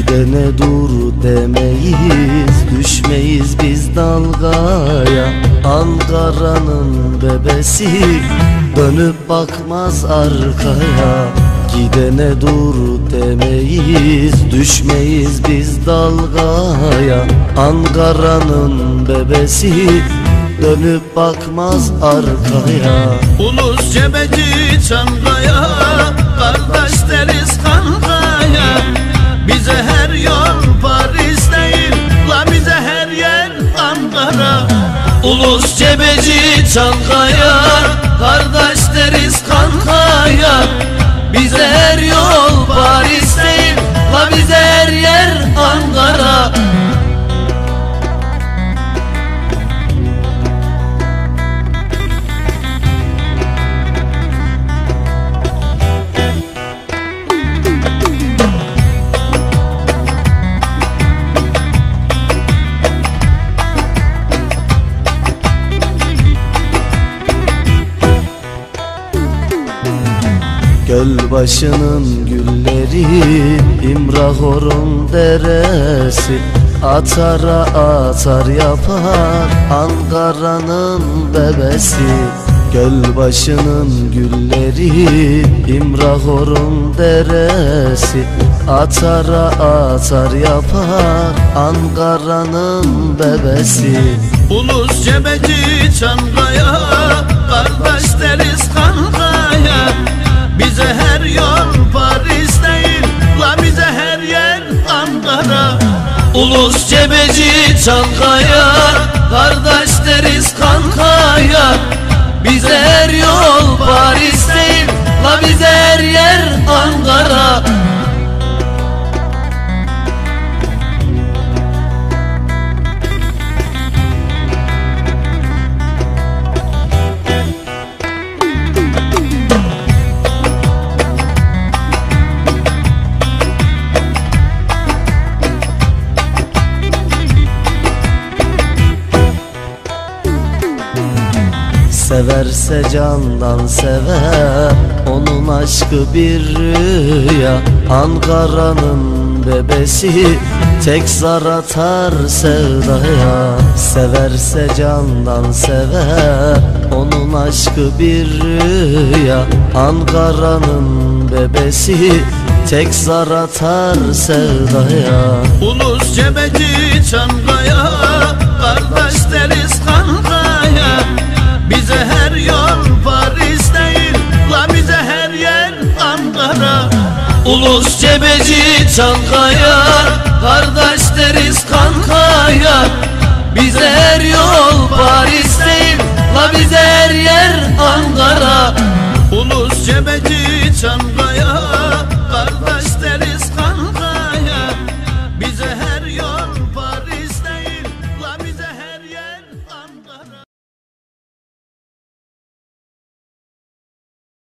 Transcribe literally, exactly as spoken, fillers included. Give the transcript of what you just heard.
Gidene dur demeyiz, düşmeyiz biz dalgaya. Ankara'nın bebesi dönüp bakmaz arkaya. Gidene dur demeyiz, düşmeyiz biz dalgaya. Ankara'nın bebesi dönüp bakmaz arkaya. Ulus Cebeci Çankaya, kardeş deriz kankaya. Bize her yol Paris değil, la bize her yer Ankara. Ulus Cebeci Çankaya, kardeş deriz kankaya. Bize her yol Paris değil, la bize her yer Ankara. Gölbaşının gülleri, İmrahor'un deresi, atara atar yapar Ankara'nın bebesi. Gölbaşının gülleri, İmrahor'un deresi, atara atar yapar Ankara'nın bebesi. Ulus Cebeci Çankaya, kardeş deriz kankaya. Bize her yol Paris değil, la bize her yer Ankara. Ulus Cebeci Çankaya, kardeş deriz kankaya. Bize her yol Paris değil, la bize her yer Ankara. Severse candan sever, onun aşkı bir rüya. Ankara'nın bebesi tek zar atar sevdaya. Severse candan sever, onun aşkı bir rüya. Ankara'nın bebesi tek zar atar sevdaya. Ulus Cebeci Çankaya, kardeş deriz kankaya. Bize her yol Paris değil, la bize her yer Ankara. Ulus Cebeci Çankaya, kardeş deriz kankaya. Bize her yol Paris değil, la bize her yer Ankara. Ulus Cebeci Çankaya.